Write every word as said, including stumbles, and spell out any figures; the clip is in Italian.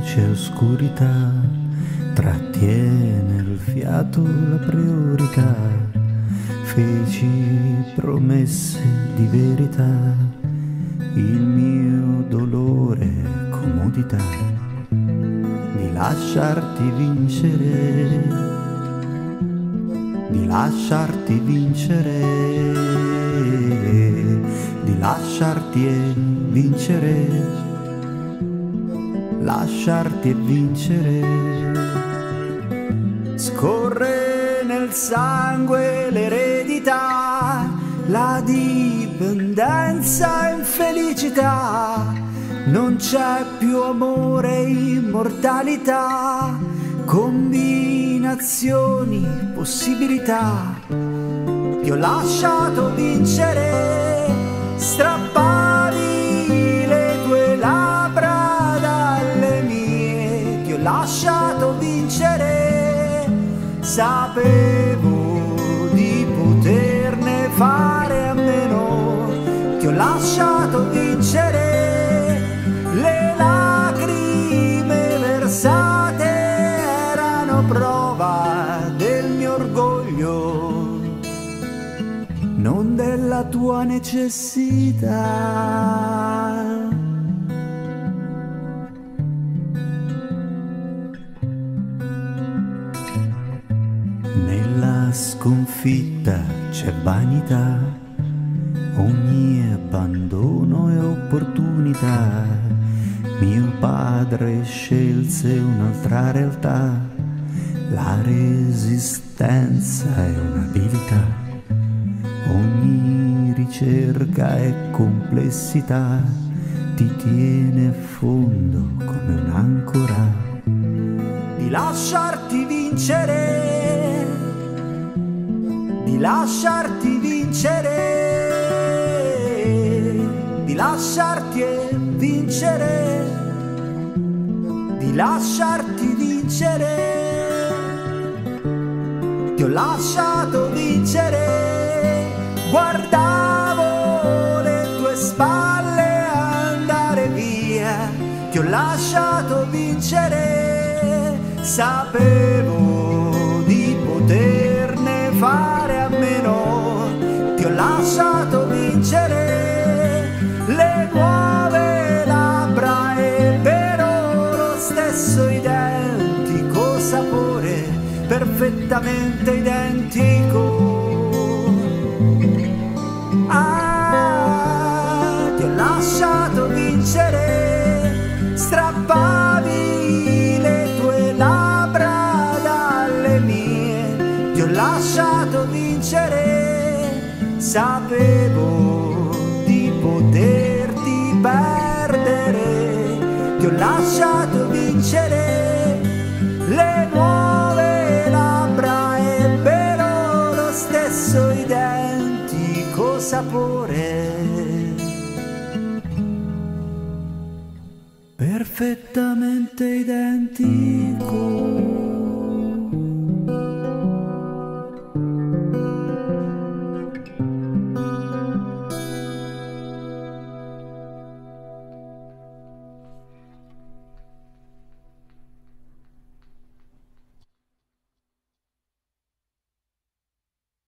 c'è oscurità, trattiene il fiato la priorità. Feci promesse di verità, il mio dolore comodità, di lasciarti vincere, di lasciarti vincere, di lasciarti e vincere, lasciarti e vincere. Scorre nel sangue l'eredità, la dipendenza e infelicità, non c'è più amore, immortalità, combinazioni, possibilità. Ti ho lasciato vincere, strappavi le tue labbra dalle mie. Ti ho lasciato vincere, sapevo di poterne fare a meno. Ti ho lasciato vincere, le lacrime versate erano prova del mio orgoglio, non della tua necessità. Nella sconfitta c'è vanità, ogni abbandono è opportunità. Mio padre scelse un'altra realtà, la resistenza è un'abilità, ogni ricerca è complessità, ti tiene a fondo come un'ancora. Di lasciarti vincere, di lasciarti vincere, di lasciarti e vincere, di lasciarti vincere. Ti ho lasciato vincere, guardavo le tue spalle andare via. Ti ho lasciato vincere, sapevo di poterne fare a meno. Ti ho lasciato vincere, le nuove labbra e il vero, lo stesso identico sapore, perfettamente identico. Ah, ti ho lasciato vincere, strappavi le tue labbra dalle mie. Ti ho lasciato vincere, sapevo di poterti perdere. Ti ho lasciato vincere, le nuove labbra e il vero, lo stesso identico sapore, perfettamente identico.